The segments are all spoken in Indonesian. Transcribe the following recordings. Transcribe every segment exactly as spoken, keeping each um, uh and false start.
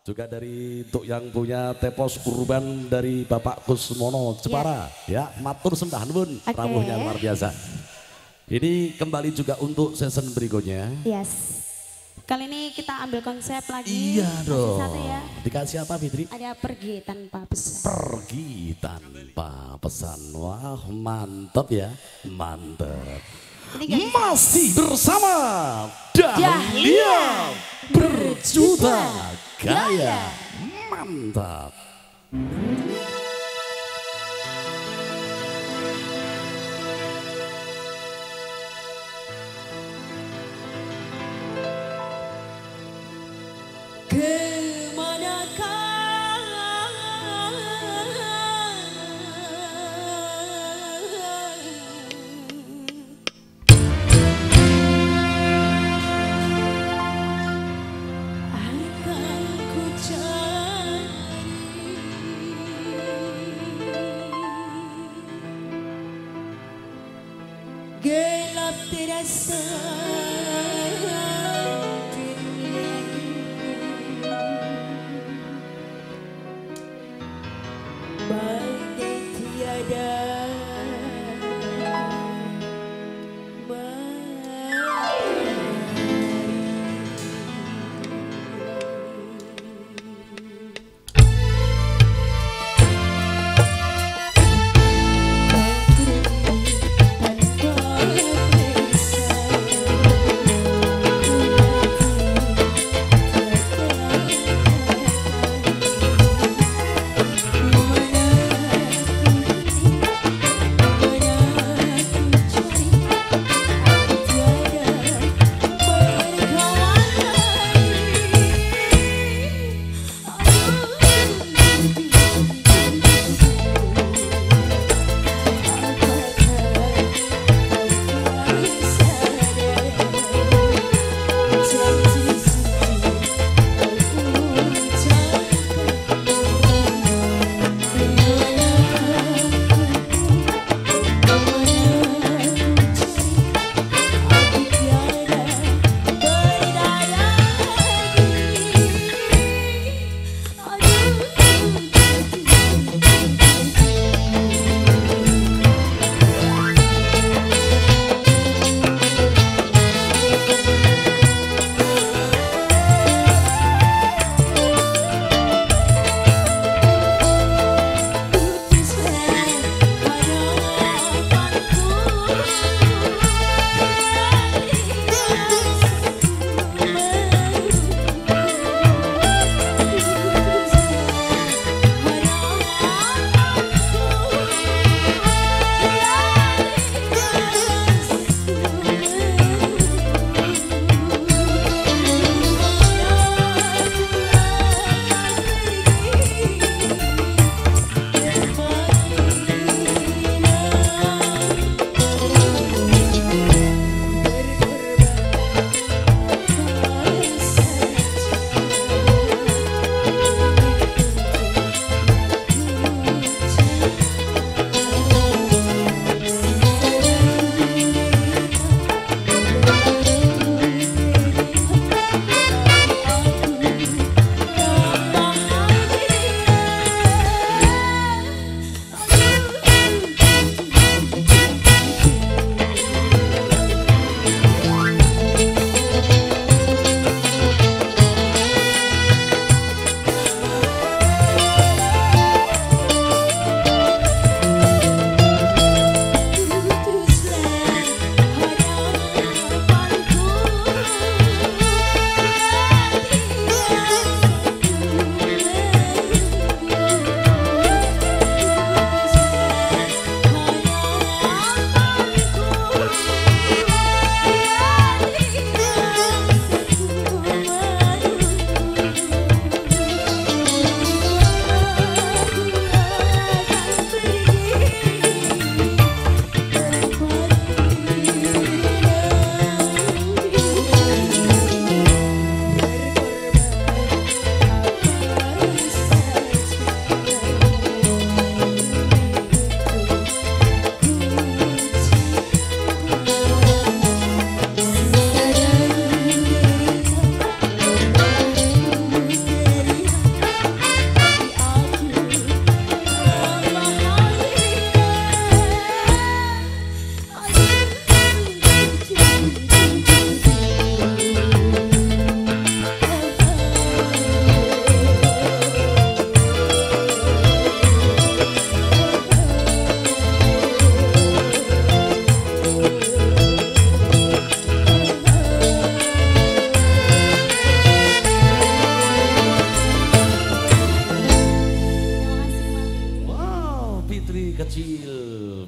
Juga dari untuk yang punya tepos kurban dari Bapak Kusmono Jepara. Ya, ya matur sembah nuwun, okay. Rawuhnya luar biasa. Ini kembali juga untuk season berikutnya. Yes. Kali ini kita ambil konsep lagi. Iya dong. Satu ya. Dikasih apa Fitri? Ada pergi tanpa pesan. Pergi tanpa pesan. Wah mantap ya, mantap. Masih bersama Dahlia Berjuta Gaya. Mantap. Gelap terasa bagai tiada matahari.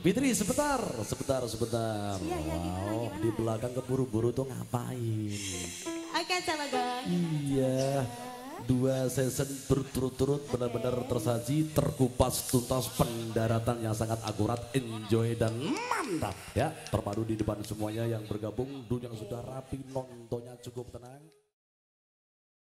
Fitri sebentar, sebentar, sebentar. Iya, iya, gimana, Wow, gimana? di belakang keburu-buru tuh ngapain? Oke, coba gong. Iya, dua season berturut-turut benar-benar tersaji, terkupas tuntas, pendaratan yang sangat akurat, enjoy dan mantap ya. Terpadu di depan semuanya yang bergabung, dunia sudah rapi, nontonnya cukup tenang.